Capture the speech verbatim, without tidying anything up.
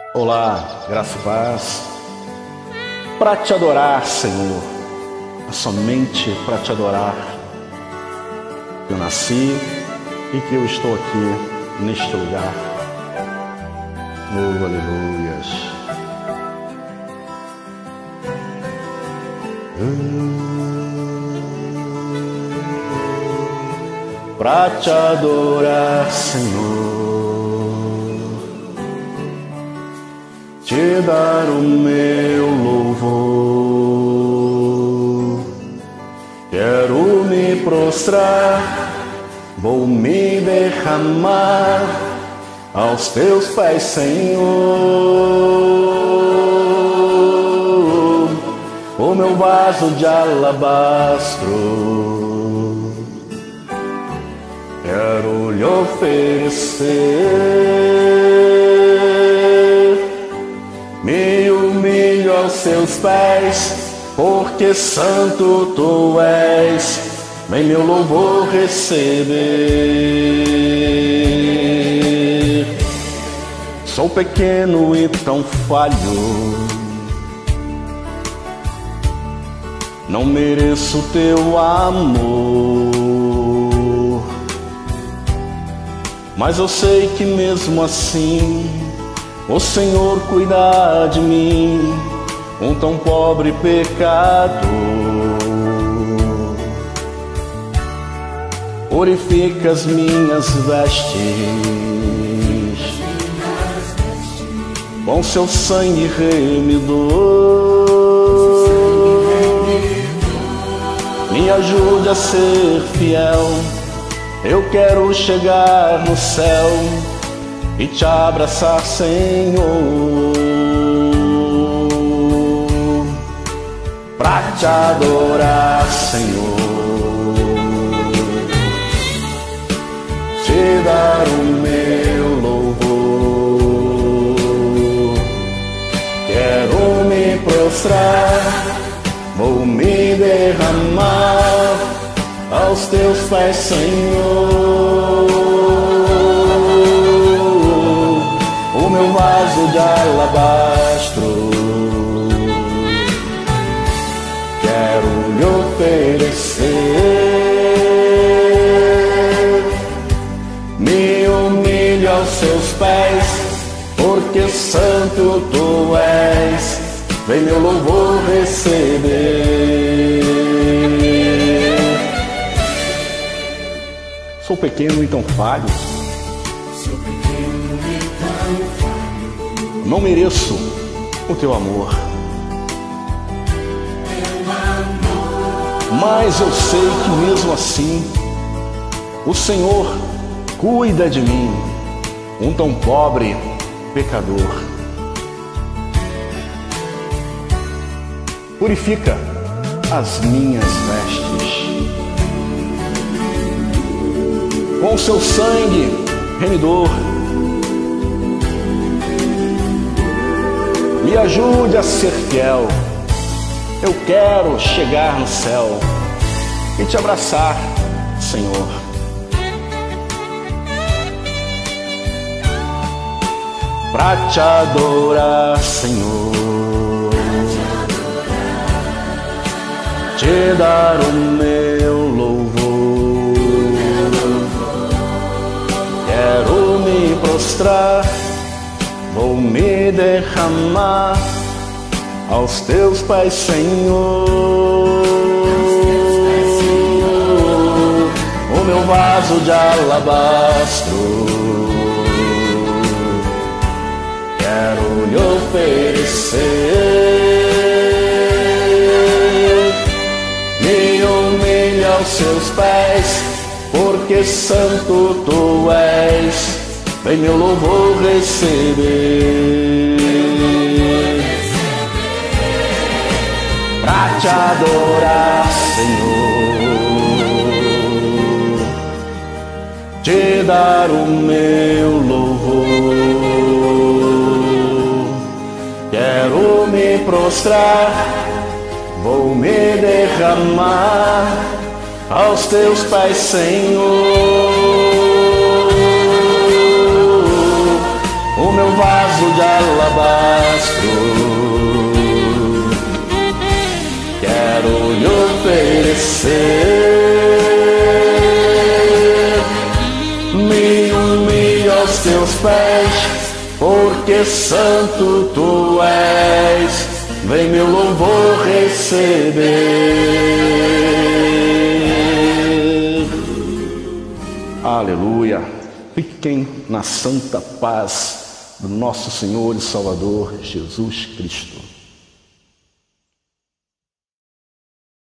Olá, graça e paz. Para te adorar, Senhor, somente para te adorar, eu nasci e que eu estou aqui neste lugar. Oh, aleluias. Para te adorar, Senhor, te dar o meu louvor. Quero me prostrar, vou me derramar aos teus pés, Senhor. O meu vaso de alabastro quero lhe oferecer. Me humilho aos seus pés, porque santo tu és. Vem meu louvor receber. Sou pequeno e tão falho, não mereço teu amor, mas eu sei que mesmo assim o Senhor cuida de mim, um tão pobre pecador. Purifica as minhas vestes com seu sangue remidor. Me ajude a ser fiel, eu quero chegar no céu e te abraçar, Senhor, pra te adorar, Senhor, te dar o meu louvor. Quero me prostrar, vou me derramar aos teus pés, Senhor. O meu vaso de alabastro quero lhe oferecer. Me humilho aos seus pés, porque santo tu és. Vem meu louvor receber. Sou pequeno e tão falho, não mereço o teu amor, mas eu sei que mesmo assim o Senhor cuida de mim, um tão pobre pecador. Purifica as minhas vestes com seu sangue remidor. Me ajude a ser fiel, eu quero chegar no céu e te abraçar, Senhor. Pra te adorar, Senhor, te dar o meu louvor. Quero me prostrar, vou me derramar aos teus pés, Senhor. O meu vaso de alabastro quero lhe oferecer. Me humilho aos seus pés, porque santo tu és. Vem meu louvor receber. Pra te adorar, Senhor, te dar o meu louvor. Quero me prostrar, vou me derramar aos teus pés, Senhor. o meu vaso de alabastro. Quero lhe oferecer, me humilho aos teus pés, porque santo tu és, vem meu louvor receber. Aleluia. Fiquem na santa paz do nosso Senhor e Salvador Jesus Cristo.